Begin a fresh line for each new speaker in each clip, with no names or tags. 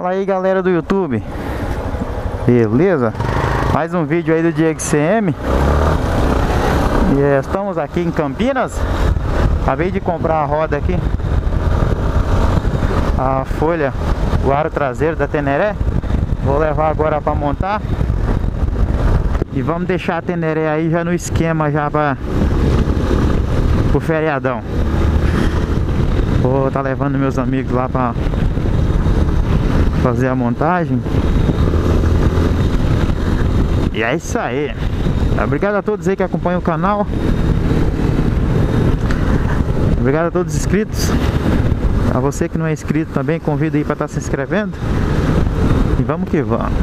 Fala aí, galera do YouTube, beleza? Mais um vídeo aí do Diego CM. E estamos aqui em Campinas. Acabei de comprar a roda aqui, a folha, o aro traseiro da Teneré. Vou levar agora para montar. E vamos deixar a Teneré aí já no esquema, já para o feriadão. Vou estar levando meus amigos lá para fazer a montagem. E é isso aí. Obrigado a todos aí que acompanham o canal. Obrigado a todos os inscritos. A você que não é inscrito também, convido aí para estar se inscrevendo. E vamos que vamos.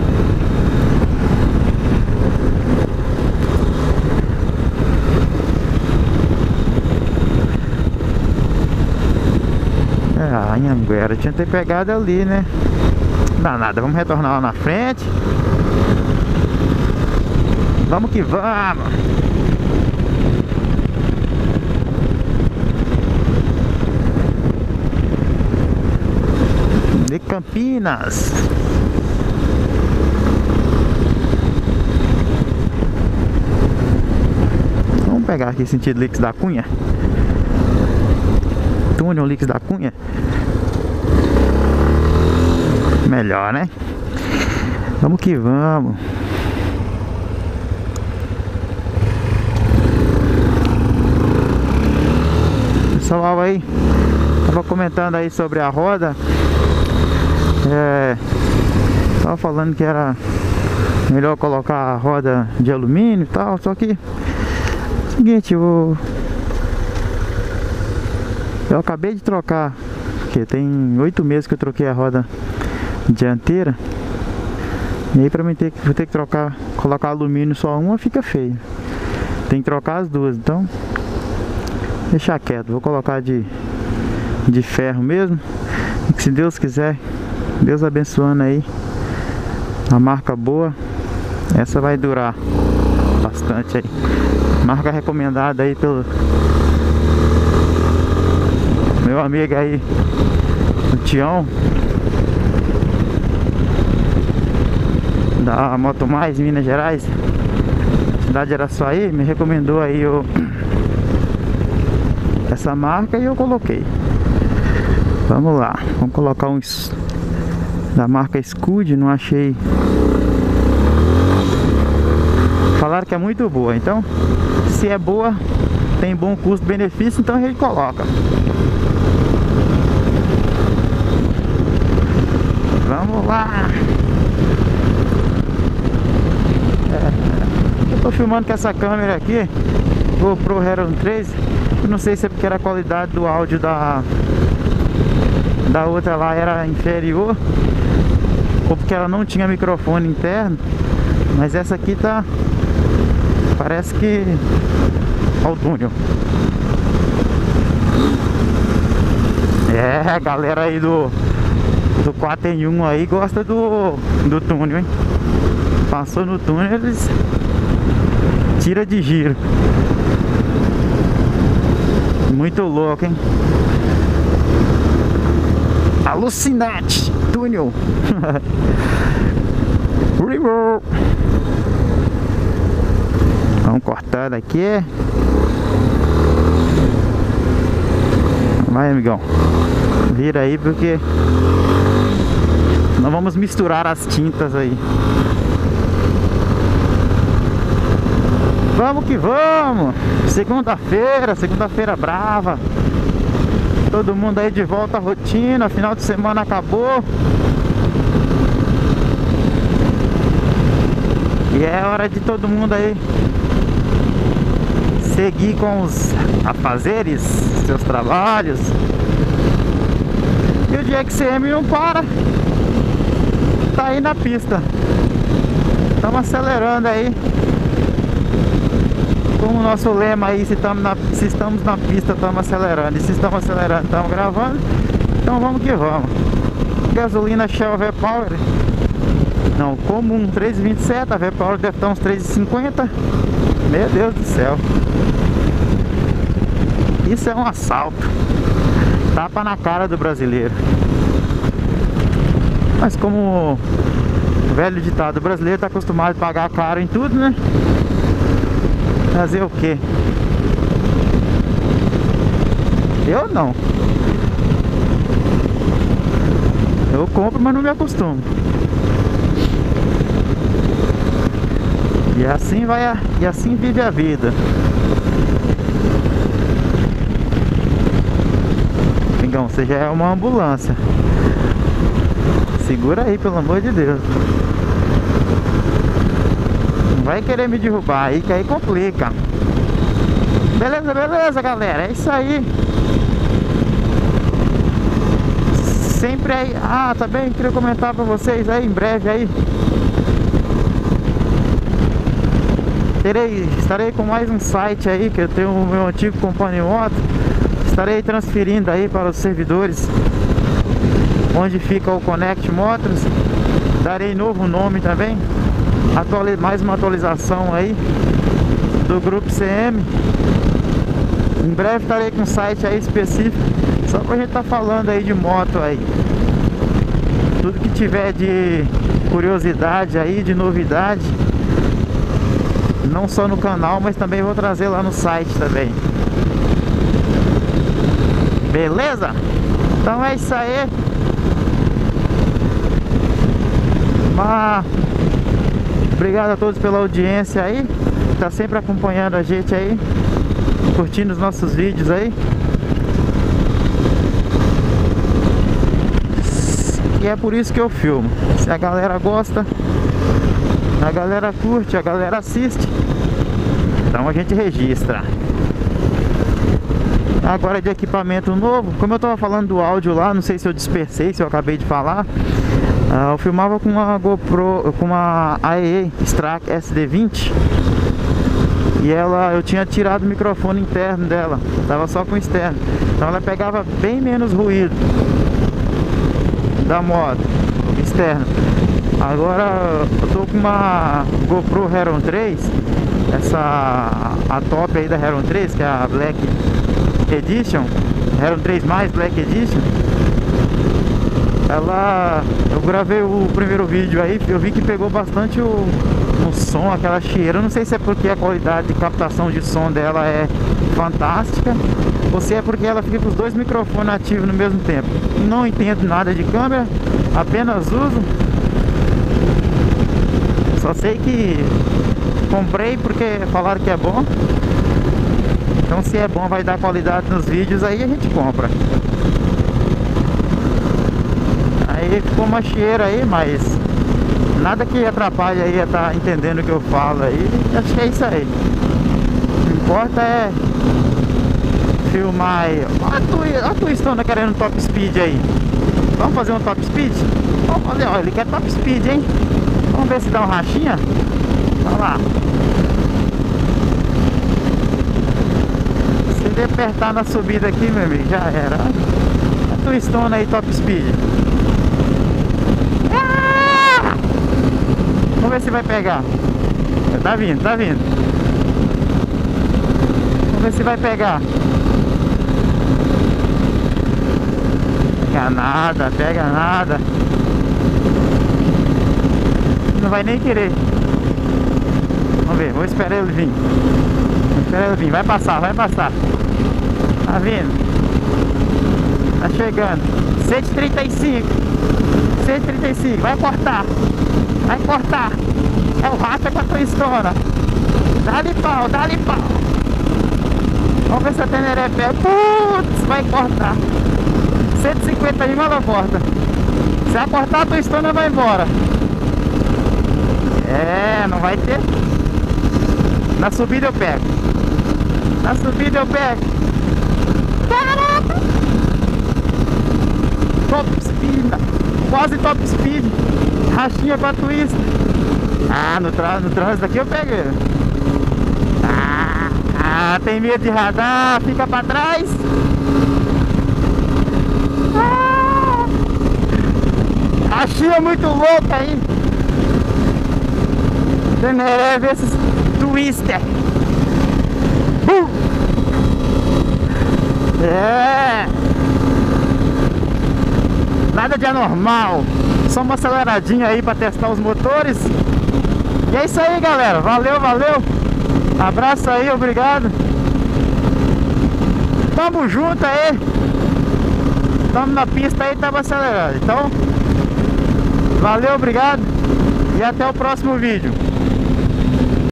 Ah, Anhanguera, tinha que ter pegado ali, né? Não dá nada, vamos retornar lá na frente. Vamos que vamos. De Campinas. Vamos pegar aqui sentido Líquidos da Cunha. Túnel Líquidos da Cunha. Melhor, né? Vamos que vamos. Pessoal aí tava comentando aí sobre a roda. Tava falando que era melhor colocar a roda de alumínio e tal. Só que seguinte, eu acabei de trocar, porque tem 8 meses que eu troquei a roda dianteira. E aí pra mim vou ter que trocar, colocar alumínio só uma fica feio. Tem que trocar as duas, então deixar quieto, vou colocar de ferro mesmo. E que se Deus quiser, Deus abençoando aí, a marca boa, essa vai durar bastante aí. Marca recomendada aí pelo meu amigo aí, o Tião, da Moto Mais, Minas Gerais, cidade de Araçuaí, me recomendou aí essa marca e eu coloquei. Vamos lá, vamos colocar uns da marca Scud, não achei. Falaram que é muito boa, então se é boa, tem bom custo-benefício, então a gente coloca. Vamos lá. Eu tô filmando com essa câmera aqui, GoPro Hero 3. Eu não sei se é porque era a qualidade do áudio da outra lá era inferior, ou porque ela não tinha microfone interno. Mas essa aqui tá, parece que ó o túnel. A galera aí do 4 em 1 aí gosta do túnel, hein? Passou no túnel, eles tira de giro. Muito louco, hein? Alucinante túnel. Vamos cortar aqui. Vai, amigão, vira aí, porque nós vamos misturar as tintas aí. Vamos que vamos. Segunda-feira brava. Todo mundo aí de volta à rotina. Final de semana acabou. E é hora de todo mundo aí seguir com os afazeres, seus trabalhos. E o Diego CM não para. Tá aí na pista. Estamos acelerando aí. Como o nosso lema aí, se estamos na pista, estamos acelerando. E se estamos acelerando, estamos gravando. Então vamos que vamos. Gasolina Shell V-Power. Não, comum 3,27. A V-Power deve estar uns 3,50. Meu Deus do céu. Isso é um assalto. Tapa na cara do brasileiro. Mas como o velho ditado brasileiro tá acostumado a pagar caro em tudo, né? Fazer o quê? Eu não. Eu compro, mas não me acostumo. E assim vai e assim vive a vida. Amigão, você já é uma ambulância. Segura aí, pelo amor de Deus. Não vai querer me derrubar aí, que aí complica. Beleza, beleza, galera. É isso aí. Sempre aí. Ah, também queria comentar pra vocês aí, em breve aí. Estarei com mais um site aí, que eu tenho o meu antigo Company Moto. Estarei transferindo aí para os servidores onde fica o Connect Motors. Darei novo nome também. Mais uma atualização aí do grupo CM. Em breve estarei com um site aí específico só pra gente tá falando aí de moto aí. Tudo que tiver de curiosidade aí, de novidade, não só no canal, mas também vou trazer lá no site também. Beleza? Então é isso aí. Obrigado a todos pela audiência aí, tá sempre acompanhando a gente aí, curtindo os nossos vídeos aí. E é por isso que eu filmo. Se a galera gosta, a galera curte, a galera assiste, então a gente registra. Agora de equipamento novo, como eu tava falando do áudio lá, não sei se eu dispersei, se eu acabei de falar. Eu filmava com uma GoPro, com uma AEE Strack SD20. E eu tinha tirado o microfone interno dela, tava só com o externo. Então ela pegava bem menos ruído da moto externo. Agora eu tô com uma GoPro Hero 3, a top aí da Hero 3, que é a Black Edition, Hero 3 mais Black Edition. Eu gravei o primeiro vídeo aí, eu vi que pegou bastante o som, aquela chieira. Eu não sei se é porque a qualidade de captação de som dela é fantástica, ou se é porque ela fica com os dois microfones ativos no mesmo tempo. Não entendo nada de câmera, apenas uso. Só sei que comprei porque falaram que é bom. Então se é bom, vai dar qualidade nos vídeos, aí a gente compra. Aí ficou uma chieira aí, mas nada que atrapalhe aí a estar entendendo o que eu falo aí. Acho que é isso aí. O que importa é filmar aí. A Twistona querendo top speed aí. Vamos fazer um top speed? Vamos fazer, ó, ele quer top speed, hein? Vamos ver se dá um rachinha. Olha lá. Se ele apertar na subida aqui, meu amigo, já era. A Twistona aí top speed. Vamos ver se vai pegar. Tá vindo, tá vindo. Vamos ver se vai pegar. Pega nada, pega nada. Não vai nem querer. Vamos ver, vou esperar ele vir. Vou esperar ele vir, vai passar, vai passar. Tá vindo. Tá chegando. 135. 135, vai cortar. Vai cortar. É o racha com a Twistona. Dá-lhe pau, dá-lhe pau. Vamos ver se a Teneré pega. Putz, vai cortar. 150 aí, ela corta. Se ela cortar, a Twistona vai embora. É, não vai ter. Na subida eu pego. Na subida eu pego. Caraca! Top speed. Quase top speed. Rachinha pra twist. Ah, no trânsito aqui eu pego ele. Tem medo de radar. Fica pra trás. Rachinha muito louca aí. Teneré versus Twister. É. Nada de anormal. Só uma aceleradinha aí pra testar os motores. E é isso aí, galera. Valeu, valeu. Abraço aí, obrigado. Tamo junto aí. Tamo na pista aí, tamo acelerado. Então, valeu, obrigado. E até o próximo vídeo.